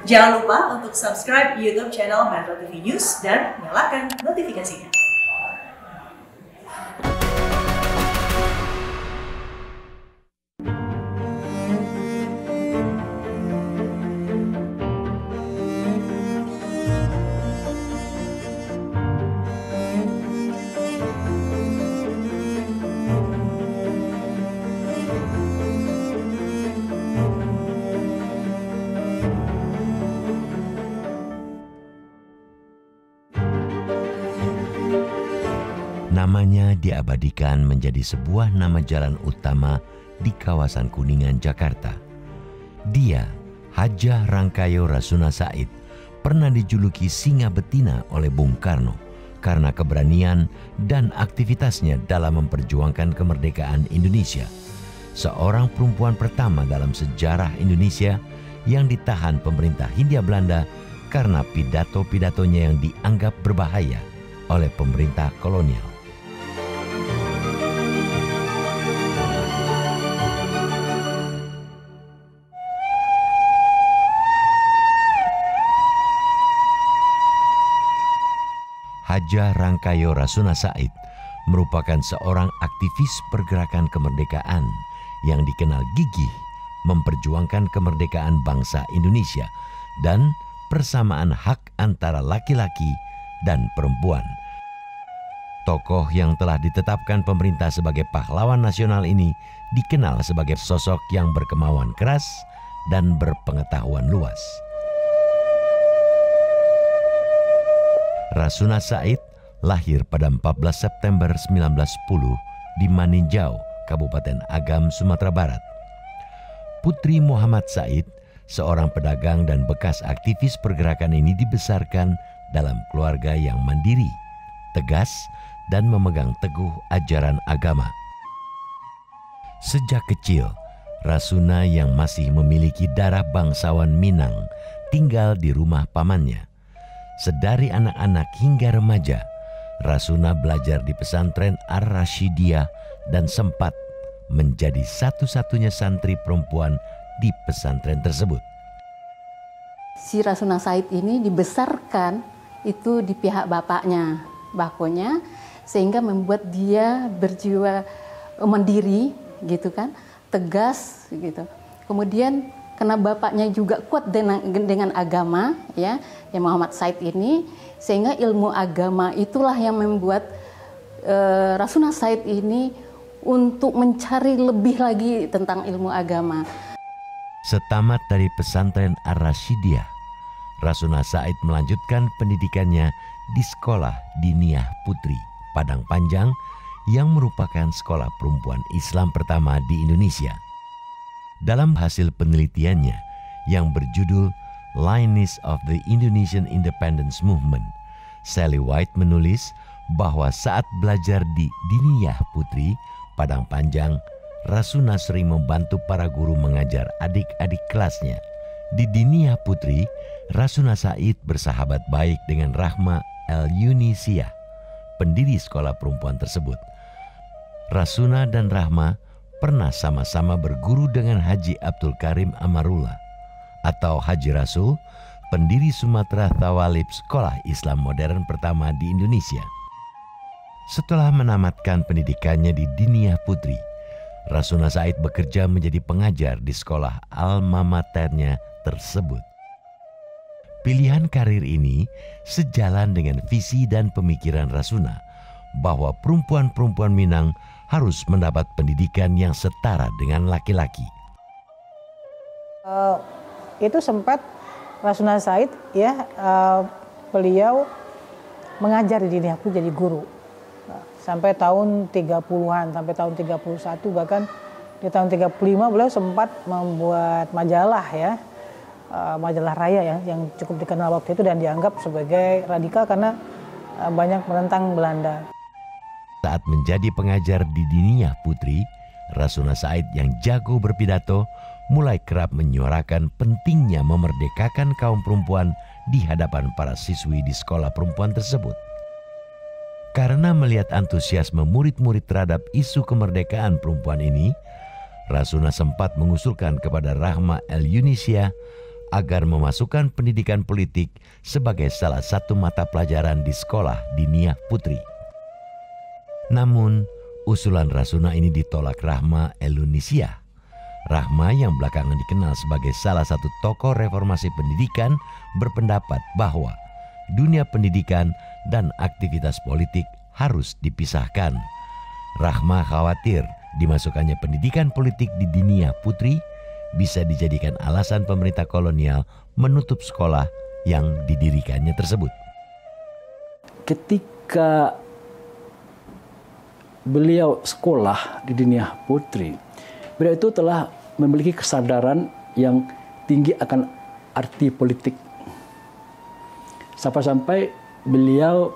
Jangan lupa untuk subscribe YouTube channel Metro TV News dan nyalakan notifikasinya. Namanya diabadikan menjadi sebuah nama jalan utama di kawasan Kuningan, Jakarta. Dia, Hajah Rangkayo Rasuna Said, pernah dijuluki singa betina oleh Bung Karno karena keberanian dan aktivitasnya dalam memperjuangkan kemerdekaan Indonesia. Seorang perempuan pertama dalam sejarah Indonesia yang ditahan pemerintah Hindia Belanda karena pidato-pidatonya yang dianggap berbahaya oleh pemerintah kolonial. Hajah Rangkayo Rasuna Said merupakan seorang aktivis pergerakan kemerdekaan yang dikenal gigih memperjuangkan kemerdekaan bangsa Indonesia dan persamaan hak antara laki-laki dan perempuan. Tokoh yang telah ditetapkan pemerintah sebagai pahlawan nasional ini dikenal sebagai sosok yang berkemauan keras dan berpengetahuan luas. Rasuna Said lahir pada 14 September 1910 di Maninjau, Kabupaten Agam, Sumatera Barat. Putri Muhammad Said, seorang pedagang dan bekas aktivis pergerakan ini dibesarkan dalam keluarga yang mandiri, tegas, dan memegang teguh ajaran agama. Sejak kecil, Rasuna yang masih memiliki darah bangsawan Minang tinggal di rumah pamannya. Sedari anak-anak hingga remaja, Rasuna belajar di pesantren Ar-Rasyidiyah dan sempat menjadi satu-satunya santri perempuan di pesantren tersebut. Si Rasuna Said ini dibesarkan itu di pihak bapaknya, bakonya, sehingga membuat dia berjiwa mandiri, gitu kan, tegas, gitu. Kemudian karena bapaknya juga kuat dengan agama, ya Muhammad Said ini, sehingga ilmu agama itulah yang membuat Rasuna Said ini untuk mencari lebih lagi tentang ilmu agama. Setamat dari pesantren Ar-Rasyidiyah, Rasuna Said melanjutkan pendidikannya di Sekolah Diniyah Putri, Padang Panjang, yang merupakan sekolah perempuan Islam pertama di Indonesia. Dalam hasil penelitiannya yang berjudul Lioness of the Indonesian Independence Movement, Sally White menulis bahwa saat belajar di Diniyah Putri, Padang Panjang, Rasuna sering membantu para guru mengajar adik-adik kelasnya. Di Diniyah Putri, Rasuna Said bersahabat baik dengan Rahma El-Yunisiah, pendiri sekolah perempuan tersebut. Rasuna dan Rahma pernah sama-sama berguru dengan Haji Abdul Karim Amarullah atau Haji Rasul, pendiri Sumatera Tawalib, sekolah Islam modern pertama di Indonesia. Setelah menamatkan pendidikannya di Diniyah Putri, Rasuna Said bekerja menjadi pengajar di sekolah alma maternya tersebut. Pilihan karir ini sejalan dengan visi dan pemikiran Rasuna bahwa perempuan-perempuan Minang harus mendapat pendidikan yang setara dengan laki-laki. Itu sempat Rasuna Said, ya, beliau mengajar di Diniyah Putri jadi guru sampai tahun 30-an, sampai tahun 31, bahkan di tahun 35 beliau sempat membuat majalah, ya, majalah Raya, ya, yang cukup dikenal waktu itu dan dianggap sebagai radikal karena banyak menentang Belanda. Saat menjadi pengajar di Diniyah Putri, Rasuna Said yang jago berpidato mulai kerap menyuarakan pentingnya memerdekakan kaum perempuan di hadapan para siswi di sekolah perempuan tersebut. Karena melihat antusiasme murid-murid terhadap isu kemerdekaan perempuan ini, Rasuna sempat mengusulkan kepada Rahma El-Yunisiah agar memasukkan pendidikan politik sebagai salah satu mata pelajaran di sekolah Diniyah Putri. Namun, usulan Rasuna ini ditolak Rahma Elunisia. Rahma yang belakangan dikenal sebagai salah satu tokoh reformasi pendidikan berpendapat bahwa dunia pendidikan dan aktivitas politik harus dipisahkan. Rahma khawatir dimasukkannya pendidikan politik di Diniyah Putri bisa dijadikan alasan pemerintah kolonial menutup sekolah yang didirikannya tersebut. Ketika beliau sekolah di Diniyah Putri, beliau itu telah memiliki kesadaran yang tinggi akan arti politik. Sampai-sampai beliau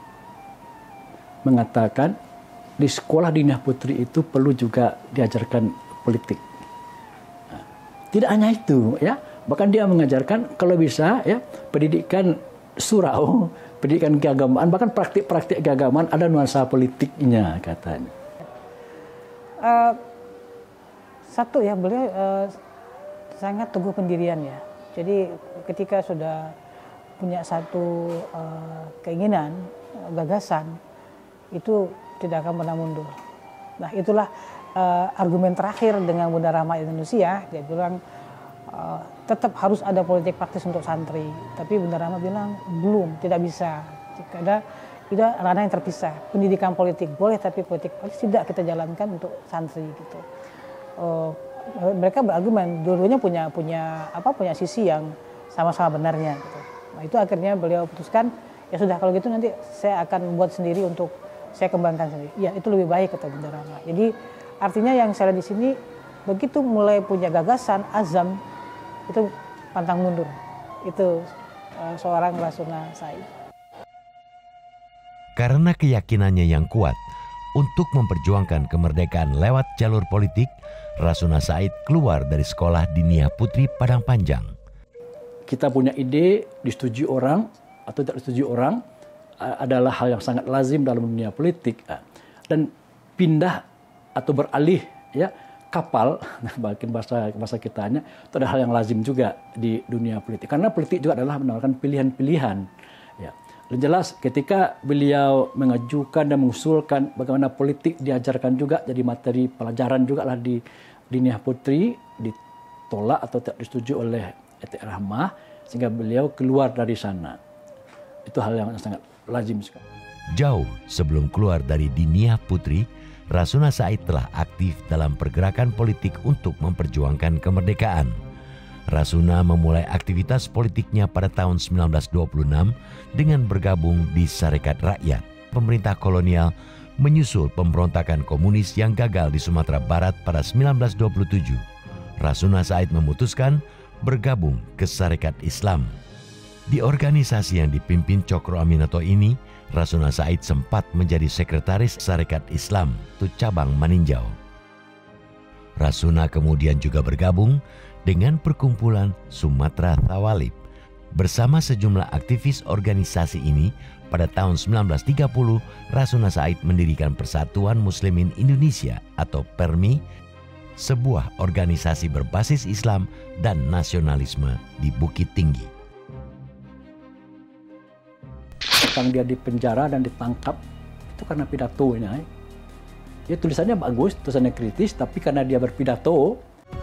mengatakan di sekolah Diniyah Putri itu perlu juga diajarkan politik. Tidak hanya itu, ya, bahkan dia mengajarkan kalau bisa, ya, pendidikan surau, pendidikan keagamaan, bahkan praktik-praktik keagamaan ada nuansa politiknya katanya. Satu ya, beliau sangat teguh pendirian ya. Jadi ketika sudah punya satu keinginan, gagasan, itu tidak akan pernah mundur. Nah itulah argumen terakhir dengan Bunda Rahma Indonesia. Dia bilang tetap harus ada politik praktis untuk santri. Tapi Bunda Rahma bilang belum, tidak bisa. Karena itu ranah yang terpisah. Pendidikan politik boleh, tapi politik praktis tidak kita jalankan untuk santri gitu. Mereka berargumen dua-duanya punya sisi yang sama-sama benarnya gitu. Nah itu akhirnya beliau putuskan, ya sudah kalau gitu nanti saya akan membuat sendiri untuk saya kembangkan sendiri. Ya itu lebih baik kata Bunda Rahma. Jadi artinya yang saya lihat di sini, begitu mulai punya gagasan, azam, itu pantang mundur. Itu seorang Rasuna Said. Karena keyakinannya yang kuat untuk memperjuangkan kemerdekaan lewat jalur politik, Rasuna Said keluar dari sekolah Diniyah Putri Padang Panjang. Kita punya ide, disetujui orang atau tidak disetujui orang, adalah hal yang sangat lazim dalam dunia politik. Dan pindah atau beralih, ya, kapal, bagian bahasa kitanya, itu adalah hal yang lazim juga di dunia politik. Karena politik juga adalah menawarkan pilihan-pilihan. Ya. Dan jelas ketika beliau mengajukan dan mengusulkan bagaimana politik diajarkan juga jadi materi pelajaran juga lah di Diniyah Putri, ditolak atau tidak disetujui oleh Etik Rahmah, sehingga beliau keluar dari sana. Itu hal yang sangat lazim sekali. Jauh sebelum keluar dari Diniyah Putri, Rasuna Said telah aktif dalam pergerakan politik untuk memperjuangkan kemerdekaan. Rasuna memulai aktivitas politiknya pada tahun 1926 dengan bergabung di Sarekat Rakyat. Pemerintah kolonial menyusul pemberontakan komunis yang gagal di Sumatera Barat pada 1927. Rasuna Said memutuskan bergabung ke Sarekat Islam. Di organisasi yang dipimpin Cokro Aminoto ini, Rasuna Said sempat menjadi sekretaris Sarekat Islam, itu cabang Maninjau. Rasuna kemudian juga bergabung dengan perkumpulan Sumatera Tawalib. Bersama sejumlah aktivis organisasi ini, pada tahun 1930, Rasuna Said mendirikan Persatuan Muslimin Indonesia atau PERMI, sebuah organisasi berbasis Islam dan nasionalisme di Bukit Tinggi. Tentang dia di penjara dan ditangkap, itu karena pidatonya. Ya tulisannya bagus, tulisannya kritis, tapi karena dia berpidato,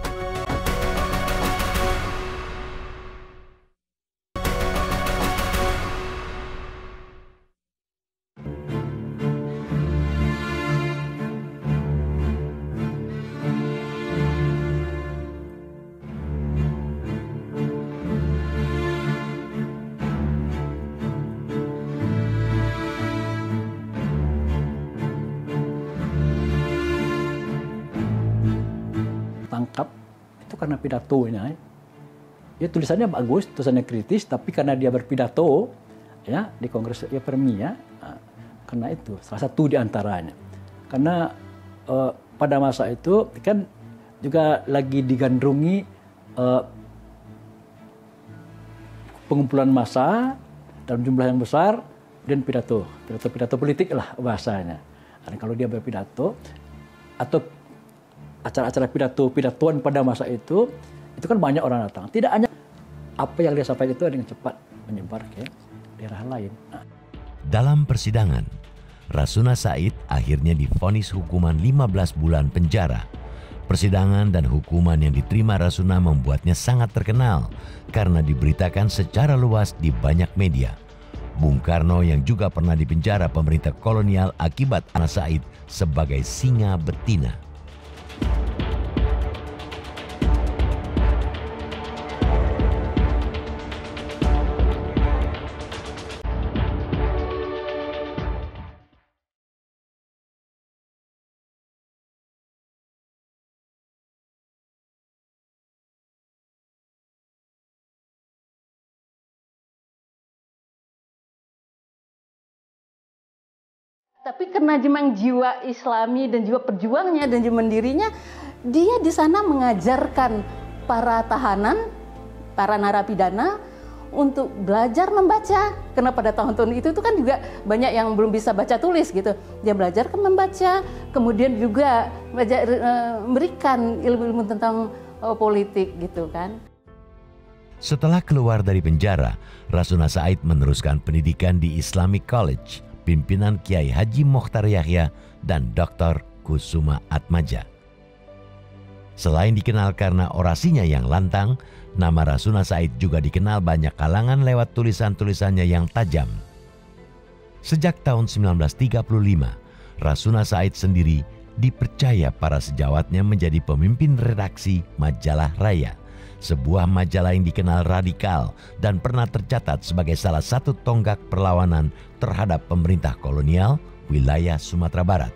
tangkap itu karena pidatonya. Ya tulisannya bagus, tulisannya kritis, tapi karena dia berpidato ya di Kongres ya PERMI ya. Karena itu salah satu di antaranya. Karena pada masa itu kan juga lagi digandrungi pengumpulan massa dalam jumlah yang besar dan pidato politik lah bahasanya. Dan kalau dia berpidato atau acara-acara pidatoan pada masa itu kan banyak orang datang. Tidak hanya apa yang dia sampaikan itu dengan cepat menyebar ke daerah lain. Dalam persidangan, Rasuna Said akhirnya divonis hukuman 15 bulan penjara. Persidangan dan hukuman yang diterima Rasuna membuatnya sangat terkenal karena diberitakan secara luas di banyak media. Bung Karno yang juga pernah dipenjara pemerintah kolonial akibat Rasuna Said sebagai singa betina. Tapi karena memang jiwa Islami dan jiwa perjuangnya dan jiwa mendirinya, dia di sana mengajarkan para tahanan, para narapidana untuk belajar membaca. Karena pada tahun-tahun itu kan juga banyak yang belum bisa baca tulis gitu. Dia belajar membaca, kemudian juga memberikan ilmu-ilmu tentang politik gitu kan. Setelah keluar dari penjara, Rasuna Said meneruskan pendidikan di Islamic College, pimpinan Kiai Haji Mokhtar Yahya dan Dr. Kusuma Atmaja. Selain dikenal karena orasinya yang lantang, nama Rasuna Said juga dikenal banyak kalangan lewat tulisan-tulisannya yang tajam. Sejak tahun 1935, Rasuna Said sendiri dipercaya para sejawatnya menjadi pemimpin redaksi Majalah Raya, sebuah majalah yang dikenal radikal dan pernah tercatat sebagai salah satu tonggak perlawanan terhadap pemerintah kolonial wilayah Sumatera Barat.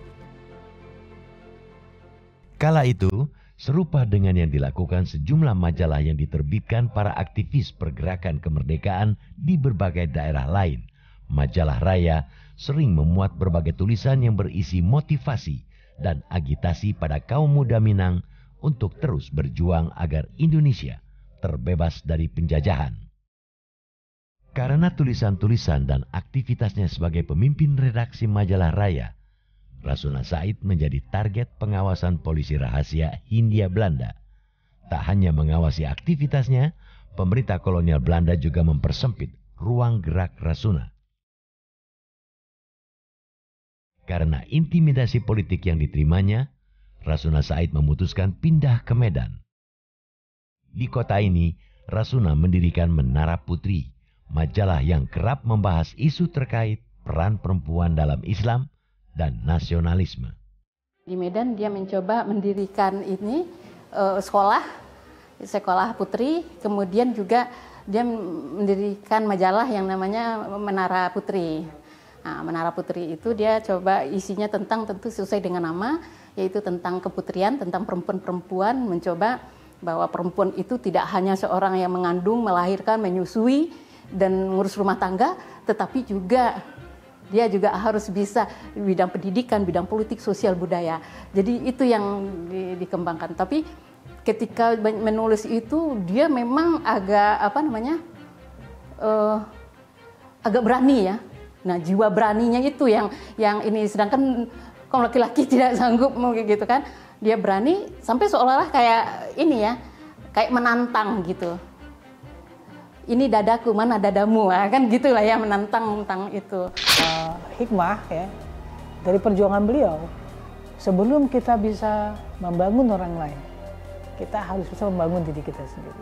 Kala itu, serupa dengan yang dilakukan sejumlah majalah yang diterbitkan para aktivis pergerakan kemerdekaan di berbagai daerah lain, Majalah Raya sering memuat berbagai tulisan yang berisi motivasi dan agitasi pada kaum muda Minang untuk terus berjuang agar Indonesia terbebas dari penjajahan. Karena tulisan-tulisan dan aktivitasnya sebagai pemimpin redaksi Majalah Raya, Rasuna Said menjadi target pengawasan polisi rahasia Hindia Belanda. Tak hanya mengawasi aktivitasnya, pemerintah kolonial Belanda juga mempersempit ruang gerak Rasuna. Karena intimidasi politik yang diterimanya, Rasuna Said memutuskan pindah ke Medan. Di kota ini, Rasuna mendirikan Menara Putri, majalah yang kerap membahas isu terkait peran perempuan dalam Islam dan nasionalisme. Di Medan dia mencoba mendirikan ini sekolah putri, kemudian juga dia mendirikan majalah yang namanya Menara Putri. Nah, Menara Putri itu dia coba isinya tentang tentu sesuai dengan nama, yaitu tentang keputrian, tentang perempuan-perempuan, mencoba bahwa perempuan itu tidak hanya seorang yang mengandung, melahirkan, menyusui, dan ngurus rumah tangga, tetapi juga dia juga harus bisa di bidang pendidikan, bidang politik, sosial, budaya. Jadi itu yang dikembangkan. Tapi ketika menulis itu dia memang agak agak berani ya. Nah, jiwa beraninya itu yang ini, sedangkan kaum laki-laki tidak sanggup gitu kan. Dia berani sampai seolah-olah kayak ini ya, kayak menantang gitu. Ini dadaku, mana dadamu, kan gitulah ya, menantang tentang itu. Hikmah ya dari perjuangan beliau, sebelum kita bisa membangun orang lain, kita harus bisa membangun diri kita sendiri.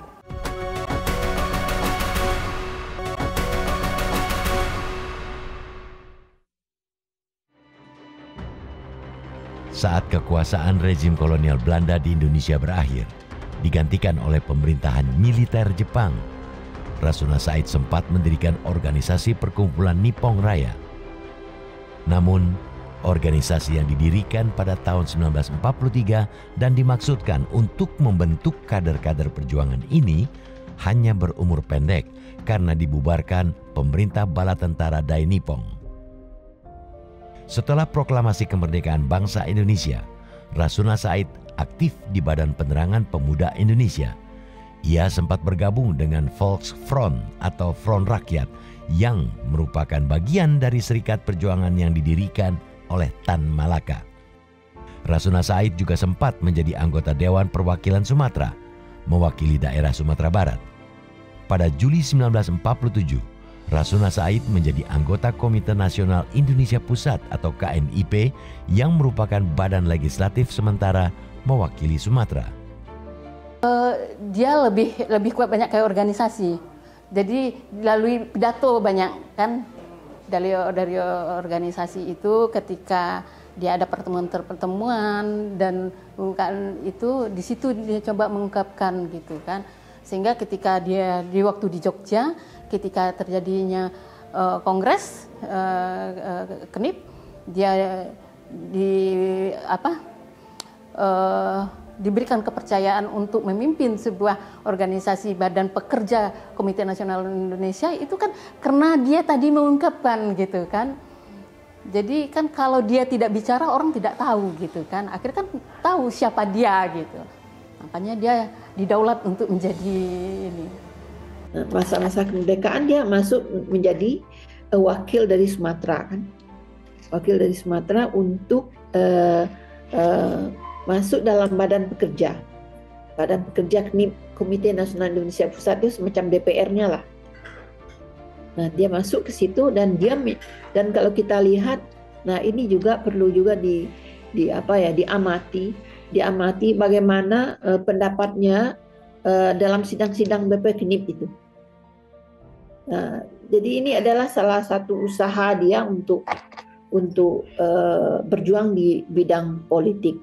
Saat kekuasaan rezim kolonial Belanda di Indonesia berakhir, digantikan oleh pemerintahan militer Jepang, Rasuna Said sempat mendirikan organisasi perkumpulan Nippon Raya. Namun, organisasi yang didirikan pada tahun 1943 dan dimaksudkan untuk membentuk kader-kader perjuangan ini hanya berumur pendek karena dibubarkan pemerintah bala tentara Dai Nippon. Setelah proklamasi kemerdekaan bangsa Indonesia, Rasuna Said aktif di Badan Penerangan Pemuda Indonesia. Ia sempat bergabung dengan Volksfront atau Front Rakyat yang merupakan bagian dari serikat perjuangan yang didirikan oleh Tan Malaka. Rasuna Said juga sempat menjadi anggota Dewan Perwakilan Sumatera, mewakili daerah Sumatera Barat. Pada Juli 1947, Rasuna Said menjadi anggota Komite Nasional Indonesia Pusat atau KNIP yang merupakan badan legislatif sementara mewakili Sumatera. Dia lebih kuat banyak kayak organisasi. Jadi melalui pidato banyak kan dari organisasi itu ketika dia ada pertemuan dan bukan itu di situ dia coba mengungkapkan gitu kan. Sehingga ketika dia di waktu di Jogja ketika terjadinya kongres KNIP dia diberikan kepercayaan untuk memimpin sebuah organisasi badan pekerja Komite Nasional Indonesia itu kan karena dia tadi mengungkapkan gitu kan. Jadi kan kalau dia tidak bicara orang tidak tahu gitu kan. Akhirnya kan tahu siapa dia gitu. Makanya dia didaulat untuk menjadi ini. Masa-masa kemerdekaan dia masuk menjadi wakil dari Sumatera kan. Wakil dari Sumatera untuk masuk dalam badan pekerja. Badan pekerja Komite Nasional Indonesia Pusat itu semacam DPR-nya lah. Nah, dia masuk ke situ dan kalau kita lihat, nah ini juga perlu juga diamati bagaimana pendapatnya dalam sidang-sidang BP KNIP itu. Nah, jadi ini adalah salah satu usaha dia untuk berjuang di bidang politik.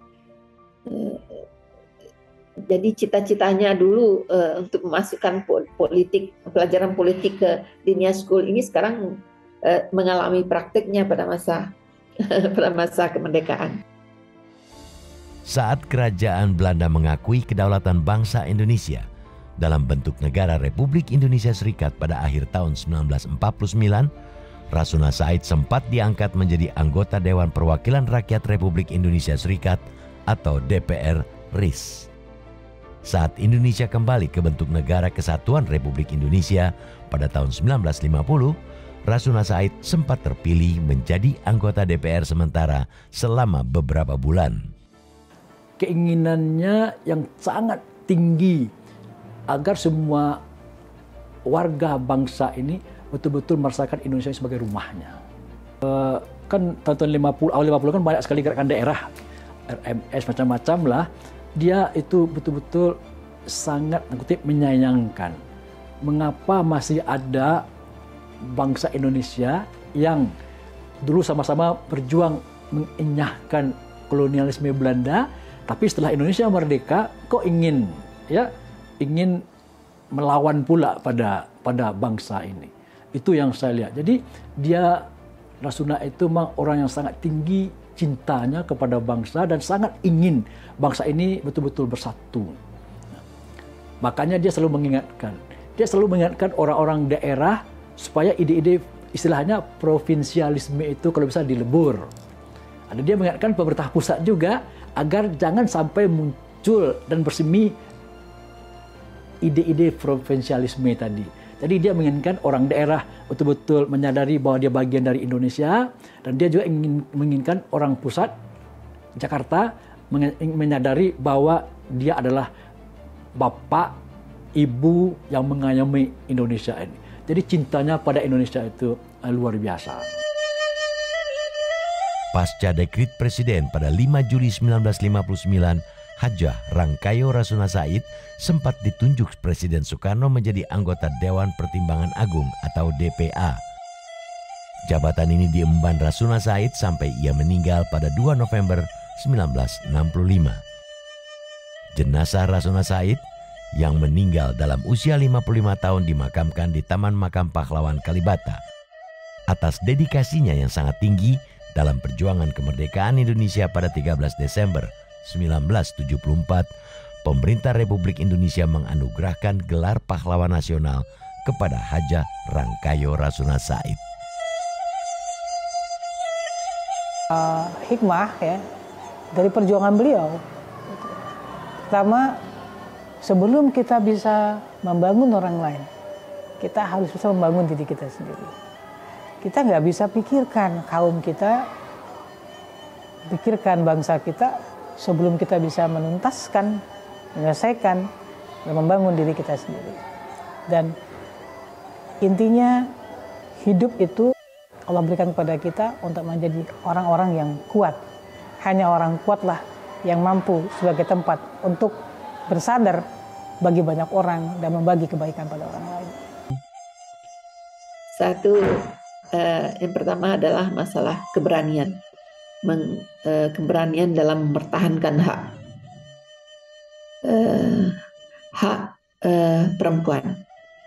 Jadi cita-citanya dulu untuk memasukkan pelajaran politik ke dunia school ini sekarang mengalami prakteknya pada masa kemerdekaan. Saat kerajaan Belanda mengakui kedaulatan bangsa Indonesia dalam bentuk negara Republik Indonesia Serikat pada akhir tahun 1949, Rasuna Said sempat diangkat menjadi anggota Dewan Perwakilan Rakyat Republik Indonesia Serikat atau DPR RIS. Saat Indonesia kembali ke bentuk Negara Kesatuan Republik Indonesia pada tahun 1950, Rasuna Said sempat terpilih menjadi anggota DPR sementara selama beberapa bulan. Keinginannya yang sangat tinggi agar semua warga bangsa ini betul-betul merasakan Indonesia sebagai rumahnya. Kan tahun 50, awal 50 kan banyak sekali gerakan daerah, RMS macam-macam lah. Dia itu betul-betul sangat menyayangkan mengapa masih ada bangsa Indonesia yang dulu sama-sama berjuang mengenyahkan kolonialisme Belanda, tapi setelah Indonesia merdeka kok ingin melawan pula pada bangsa ini. Itu yang saya lihat. Jadi Rasuna itu memang orang yang sangat tinggi cintanya kepada bangsa dan sangat ingin bangsa ini betul-betul bersatu. Makanya dia selalu mengingatkan orang-orang daerah supaya ide-ide istilahnya provinsialisme itu kalau bisa dilebur. Ada dia mengingatkan pemerintah pusat juga agar jangan sampai muncul dan bersemi ide-ide provinsialisme tadi. Jadi dia menginginkan orang daerah betul-betul menyadari bahwa dia bagian dari Indonesia, dan dia juga menginginkan orang pusat Jakarta menyadari bahwa dia adalah bapak, ibu yang mengayomi Indonesia ini. Jadi cintanya pada Indonesia itu luar biasa. Pasca dekrit Presiden pada 5 Juli 1959, Hajah Rangkayo Rasuna Said sempat ditunjuk Presiden Soekarno menjadi anggota Dewan Pertimbangan Agung atau DPA. Jabatan ini diemban Rasuna Said sampai ia meninggal pada 2 November 1965. Jenazah Rasuna Said yang meninggal dalam usia 55 tahun dimakamkan di Taman Makam Pahlawan Kalibata. Atas dedikasinya yang sangat tinggi dalam perjuangan kemerdekaan Indonesia pada 13 Desember 1974, pemerintah Republik Indonesia menganugerahkan gelar pahlawan nasional kepada Hajah Rangkayo Rasuna Said. Hikmah ya dari perjuangan beliau. Pertama, sebelum kita bisa membangun orang lain, kita harus bisa membangun diri kita sendiri. Kita nggak bisa pikirkan kaum kita, pikirkan bangsa kita sebelum kita bisa menuntaskan, menyelesaikan, dan membangun diri kita sendiri. Dan intinya hidup itu Allah berikan kepada kita untuk menjadi orang-orang yang kuat. Hanya orang kuatlah yang mampu sebagai tempat untuk bersandar bagi banyak orang dan membagi kebaikan pada orang lain. Satu, yang pertama adalah masalah keberanian. Keberanian dalam mempertahankan hak perempuan,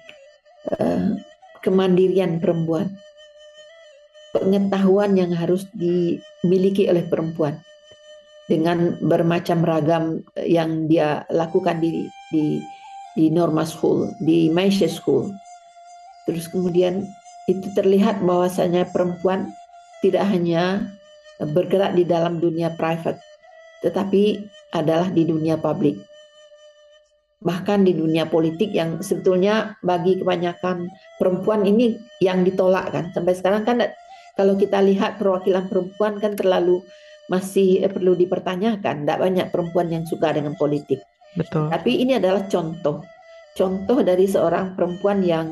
kemandirian perempuan, pengetahuan yang harus dimiliki oleh perempuan dengan bermacam ragam yang dia lakukan di Norma School, di Meisha School. Terus kemudian itu terlihat bahwasanya perempuan tidak hanya bergerak di dalam dunia private, tetapi adalah di dunia publik. Bahkan di dunia politik yang sebetulnya bagi kebanyakan perempuan ini yang ditolak kan. Sampai sekarang kan kalau kita lihat perwakilan perempuan kan masih perlu dipertanyakan. Tidak banyak perempuan yang suka dengan politik. Betul. Tapi ini adalah contoh dari seorang perempuan yang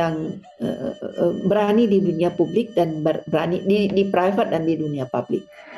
berani di dunia publik dan berani di private dan di dunia publik.